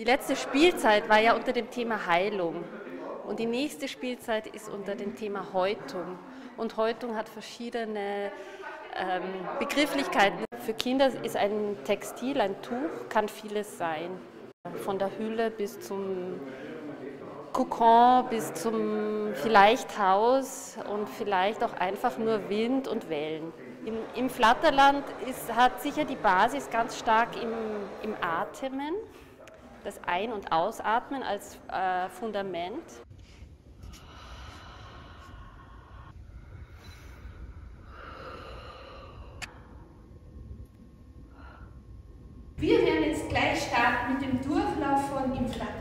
letzte Spielzeit war ja unter dem Thema Heilung und die nächste Spielzeit ist unter dem Thema Häutung. Und Häutung hat verschiedene Begrifflichkeiten. Für Kinder ist ein Textil, ein Tuch, kann vieles sein. Von der Hülle bis zum Kokon, bis zum vielleicht Haus und vielleicht auch einfach nur Wind und Wellen. Im Flatterland hat sicher die Basis ganz stark im Atmen, das Ein- und Ausatmen als Fundament. Wir werden jetzt gleich starten mit dem Durchlauf von im Flatterland.